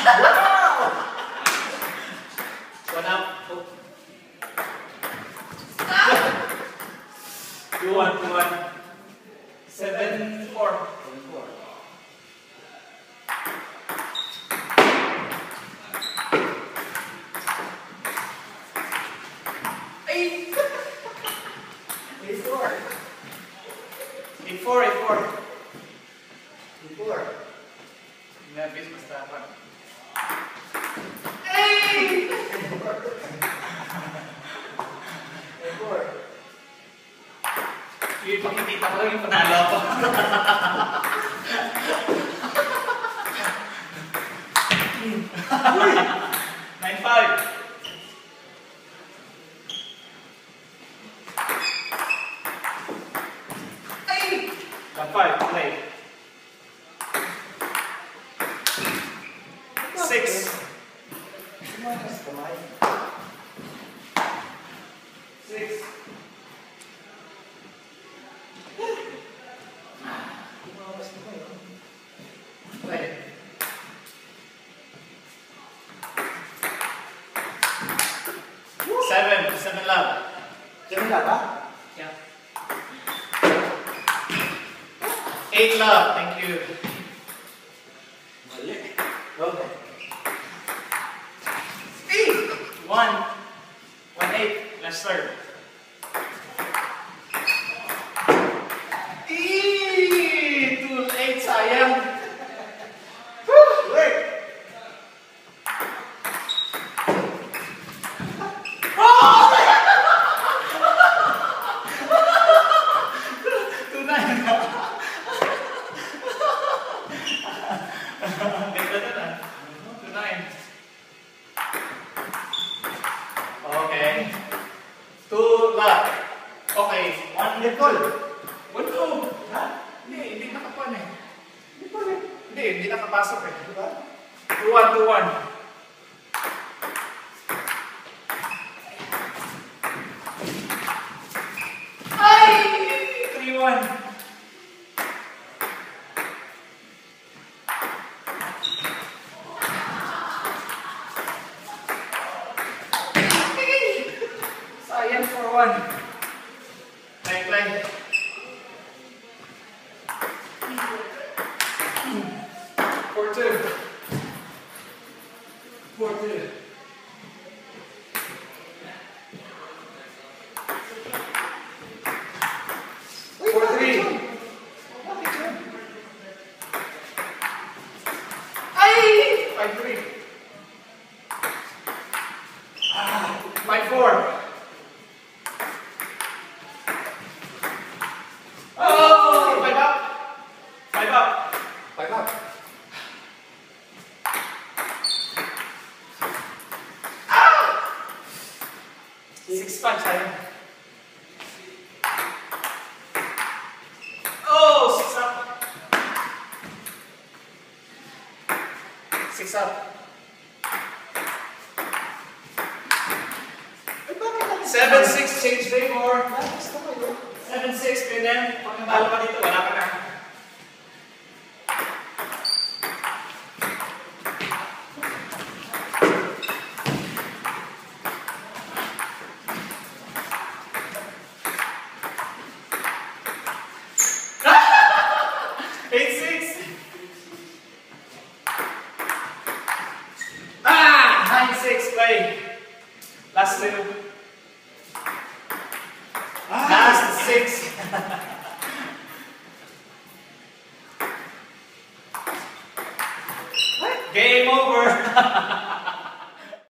One up. 2-1, 2-1. 7-4. 8-4. Nervous basta ako. Hey! 8-4. Yung pakikita ko lang yung panalo ako. 9-5. Hey! 5, play. 6. 6. Play. 7. 7 love. 7 love, ha? Yeah. 8 love, thank you. Mali. Okay. 1. 1-8. Let's start. Too late, sayang. Wait. Okay. 2 love. Okay. 1 net goal. 1 go. Ha? Hindi nakapan eh. Hindi pa rin. Hindi nakapasok eh. Diba? 2-1, 2-1. Ay! 3-1. Sayang 4-1. Play. 4-2. 4-2. 4-3. Ay! 5-3. 5-4. Oh! 5 up. 5 up. 5 up. Ah! 6-5 sayang. Oh! 6 up. 6 up. Ay, bakit natin? 7-6 change favor. Lakas na kayo. 7-6 pinem. Pag natalo ka dito, wala ka na. Ah! 9-6 play. Last 2. Last 6. Game over.